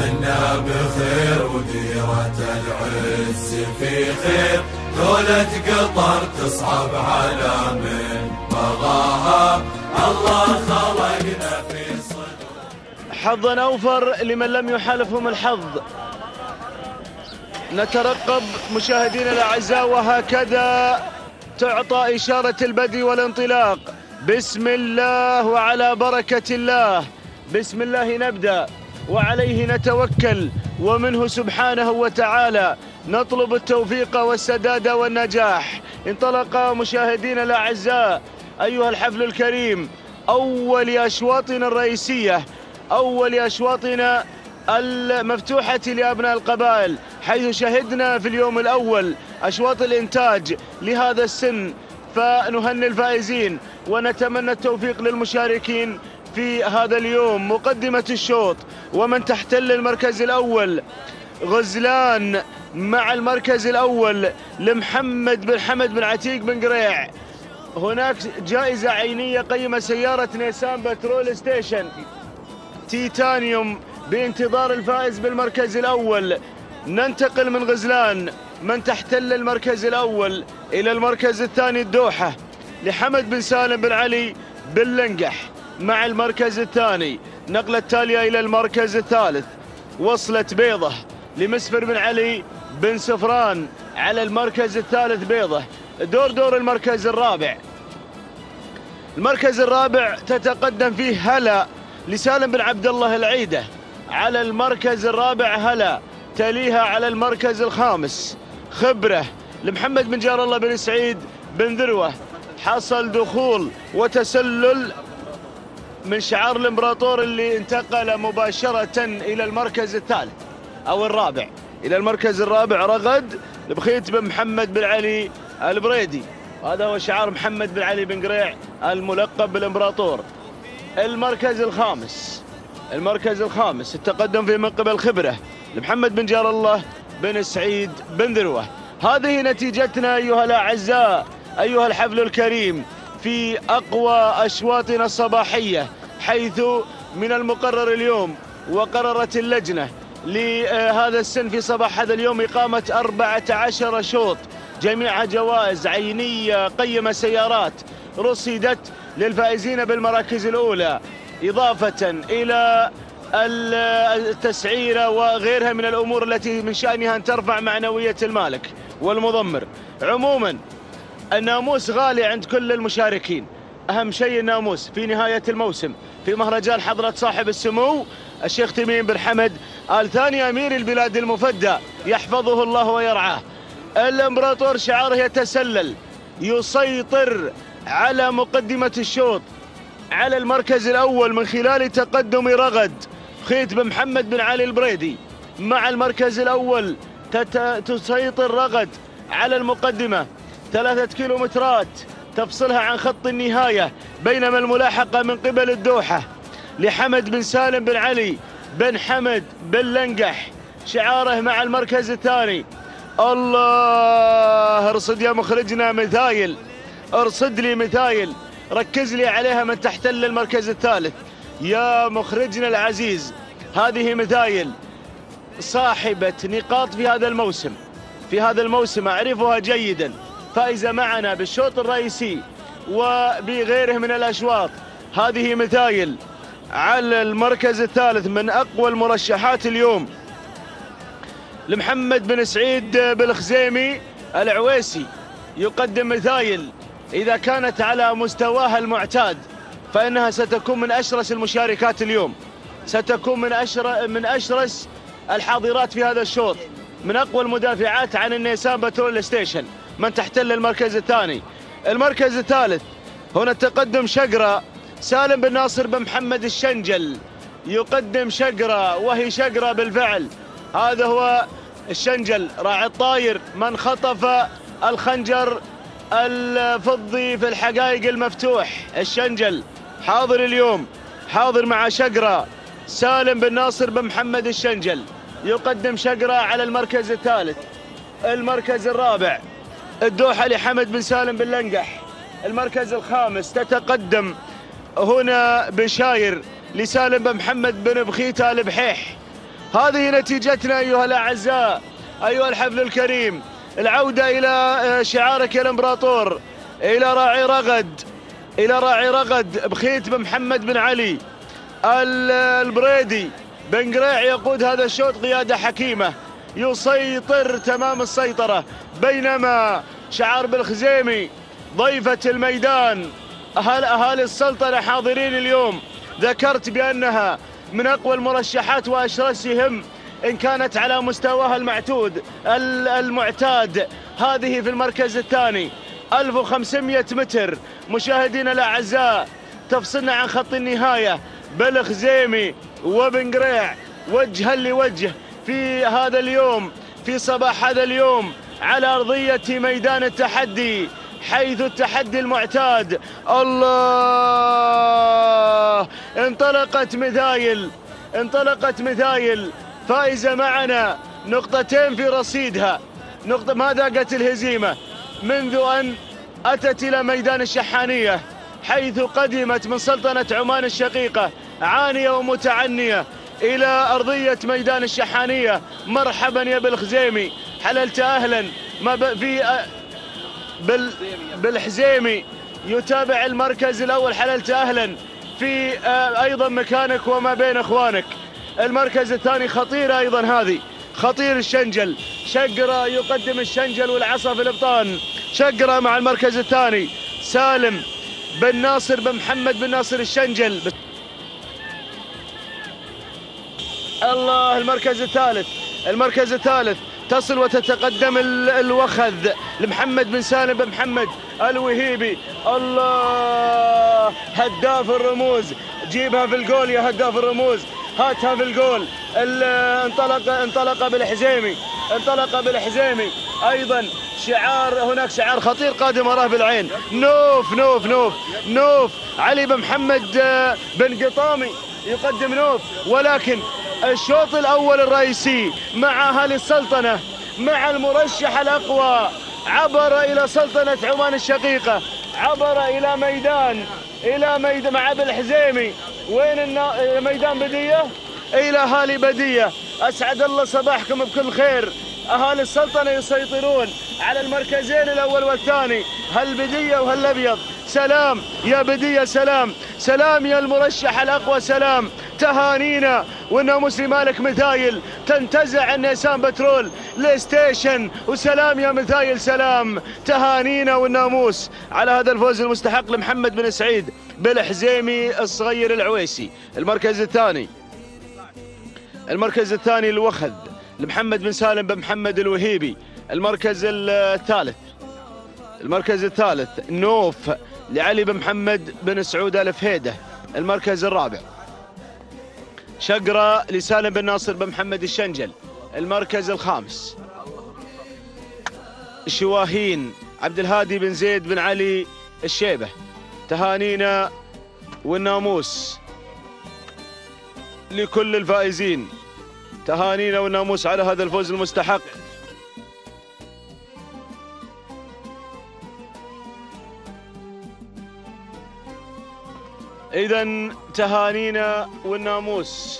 حنا بخير وديرة العز في خير، دولة قطر تصعب على من بغاها، الله خلقنا في صدور. حظا أوفر لمن لم يحالفهم الحظ. نترقب مشاهدينا الأعزاء وهكذا تعطى إشارة البدء والانطلاق. بسم الله وعلى بركة الله، بسم الله نبدأ وعليه نتوكل، ومنه سبحانه وتعالى نطلب التوفيق والسداد والنجاح. انطلق مشاهدينا الأعزاء أيها الحفل الكريم، أول أشواطنا الرئيسية، أول أشواطنا المفتوحة لأبناء القبائل، حيث شهدنا في اليوم الأول أشواط الإنتاج لهذا السن. فنهنئ الفائزين ونتمنى التوفيق للمشاركين في هذا اليوم. مقدمة الشوط ومن تحتل المركز الأول غزلان مع المركز الأول لمحمد بن حمد بن عتيق بن قريع. هناك جائزة عينية قيمة سيارة نيسان بترول ستيشن تيتانيوم بانتظار الفائز بالمركز الأول. ننتقل من غزلان من تحتل المركز الأول إلى المركز الثاني الدوحة لحمد بن سالم بن علي بن لنقح مع المركز الثاني. نقلة التالية إلى المركز الثالث وصلة بيضة لمسفر بن علي بن سفران على المركز الثالث بيضة. دور المركز الرابع. المركز الرابع تتقدم فيه هلا لسالم بن عبد الله العيدة على المركز الرابع هلا. تليها على المركز الخامس خبرة لمحمد بن جار الله بن سعيد بن ذروة. حصل دخول وتسلل من شعار الامبراطور اللي انتقل مباشرة إلى المركز الثالث أو الرابع. إلى المركز الرابع رغد لبخيت بن محمد بن علي البريدي، هذا هو شعار محمد بن علي بن قريع الملقب بالامبراطور. المركز الخامس التقدم في من قبل خبرة لمحمد بن جار الله بن سعيد بن ذروة. هذه نتيجتنا أيها الأعزاء، أيها الحفل الكريم، في أقوى أشواطنا الصباحية، حيث من المقرر اليوم وقررت اللجنة لهذا السن في صباح هذا اليوم إقامة 14 شوط، جميعها جوائز عينية قيمة سيارات رصدت للفائزين بالمراكز الأولى، إضافة إلى التسعيرة وغيرها من الأمور التي من شأنها أن ترفع معنوية المالك والمضمر. عموما الناموس غالي عند كل المشاركين، أهم شيء الناموس في نهاية الموسم في مهرجان حضرة صاحب السمو الشيخ تميم بن حمد آل ثاني أمير البلاد المفدى يحفظه الله ويرعاه. الامبراطور شعاره يتسلل، يسيطر على مقدمة الشوط على المركز الأول من خلال تقدم رغد خيت بن محمد بن علي البريدي مع المركز الأول. تسيطر رغد على المقدمة 3 كيلومترات تفصلها عن خط النهاية، بينما الملاحقة من قبل الدوحة لحمد بن سالم بن علي بن حمد بن لنقح شعاره مع المركز الثاني. الله، ارصد يا مخرجنا مثايل، ارصد لي مثايل، ركز لي عليها من تحتل المركز الثالث يا مخرجنا العزيز. هذه مثايل صاحبة نقاط في هذا الموسم أعرفها جيدا، فائزة معنا بالشوط الرئيسي وبغيره من الأشواط. هذه مثايل على المركز الثالث من أقوى المرشحات اليوم لمحمد بن سعيد بالخزيمي العويسي، يقدم مثايل إذا كانت على مستواها المعتاد فإنها ستكون من أشرس المشاركات اليوم، ستكون من أشرس الحاضرات في هذا الشوط، من أقوى المدافعات عن النيسان بترول ستيشن من تحتل المركز الثاني. المركز الثالث هنا التقدم شقرة سالم بن ناصر بن محمد الشنجل، يقدم شقرة وهي شقرة بالفعل. هذا هو الشنجل راعي الطاير من خطف الخنجر الفضي في الحقائق المفتوح. الشنجل حاضر اليوم، حاضر مع شقرة سالم بن ناصر بن محمد الشنجل، يقدم شقرة على المركز الثالث. المركز الرابع الدوحة لحمد بن سالم بن لنقح. المركز الخامس تتقدم هنا بشاير لسالم بن محمد بن بخيت آل بحيح، هذه نتيجتنا أيها الأعزاء، أيها الحفل الكريم. العودة إلى شعارك يا الإمبراطور، إلى راعي رغد، إلى راعي رغد بخيت بن محمد بن علي البريدي. بن قريع يقود هذا الشوط قيادة حكيمة، يسيطر تمام السيطرة، بينما شعار بالخزيمي ضيفة الميدان أهالي السلطنة حاضرين اليوم. ذكرت بأنها من أقوى المرشحات وأشرسهم إن كانت على مستواها المعتاد. هذه في المركز الثاني 1500 متر مشاهدينا الأعزاء، تفصلنا عن خط النهاية. بالخزيمي وبن قريع وجها لوجه في هذا اليوم، في صباح هذا اليوم، على أرضية ميدان التحدي، حيث التحدي المعتاد. الله، انطلقت مذايل فائزة معنا، نقطتين في رصيدها، نقطة ما ذاقت الهزيمة منذ أن أتت إلى ميدان الشحانية، حيث قدمت من سلطنة عمان الشقيقة عانية ومتعنية إلى أرضية ميدان الشحانية. مرحبا يا بالخزيمي، حللت أهلا. بالحزيمي يتابع المركز الأول، حللت أهلا في أيضا مكانك وما بين أخوانك. المركز الثاني خطيرة أيضا، هذه خطير الشنجل، شقرة يقدم الشنجل والعصا في الابطان. شقرة مع المركز الثاني سالم بن ناصر بن محمد بن ناصر الشنجل. الله، المركز الثالث تصل وتتقدم الوخذ لمحمد بن سالم بن محمد الوهيبي. الله، هداف الرموز، جيبها في الجول يا هداف الرموز، هاتها في الجول. انطلق بالحزيمي ايضا. هناك شعار خطير قادم وراه بالعين، نوف علي بن محمد بن قطامي يقدم نوف. ولكن الشوط الأول الرئيسي مع أهالي السلطنة، مع المرشح الأقوى، عبر إلى سلطنة عمان الشقيقة، عبر إلى ميدان مع بالحزيمي. وين ميدان بدية؟ إلى أهالي بدية. أسعد الله صباحكم بكل خير. أهالي السلطنة يسيطرون على المركزين الأول والثاني، هالبدية وهالأبيض. سلام يا بدية، سلام يا المرشح الأقوى، سلام. تهانينا والناموس لمالك مثايل، تنتزع النيسان بترول لستيشن، وسلام يا مثايل، سلام. تهانينا والناموس على هذا الفوز المستحق لمحمد بن سعيد بالحزيمي الصغير العويسي. المركز الثاني الوخذ لمحمد بن سالم بن محمد الوهيبي. المركز الثالث نوف لعلي بن محمد بن سعود الفهيدة. المركز الرابع شقرة لسالم بن ناصر بن محمد الشنجل. المركز الخامس شواهين عبد الهادي بن زيد بن علي الشيبة. تهانينا والناموس لكل الفائزين، تهانينا والناموس على هذا الفوز المستحق. إذن تهانينا والناموس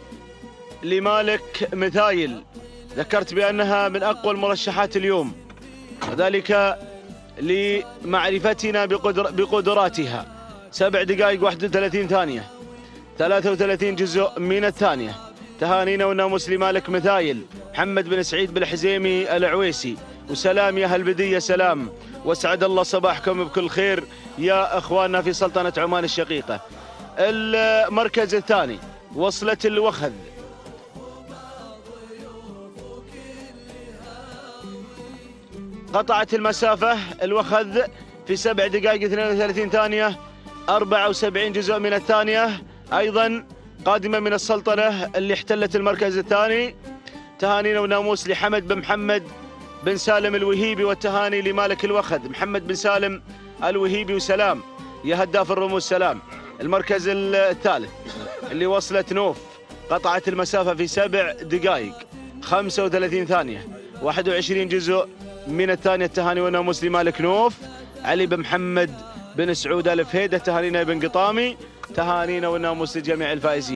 لمالك مثايل، ذكرت بأنها من أقوى المرشحات اليوم، وذلك لمعرفتنا بقدراتها. 7 دقائق 31 ثانية، 33 جزء من الثانية. تهانينا والناموس لمالك مثايل محمد بن سعيد بالحزيمي العويسي. وسلام يا هالبدية، سلام، واسعد الله صباحكم بكل خير يا اخواننا في سلطنة عمان الشقيقة. المركز الثاني وصلة الوخذ، قطعت المسافة الوخذ في 7 دقائق 32 ثانية، 74 جزء من الثانية. أيضا قادمة من السلطنة اللي احتلت المركز الثاني. تهانينا وناموس لحمد بن محمد بن سالم الوهيبي، والتهاني لمالك الوخذ محمد بن سالم الوهيبي. وسلام يا هداف الرموز، سلام. المركز الثالث اللي وصلت نوف، قطعت المسافة في 7 دقائق 35 ثانية، 21 جزء من الثانية. التهاني والناموس لمالك نوف علي بن محمد بن سعود الفهيدة. تهانينا بن قطامي، تهانينا والناموس لجميع الفائزين.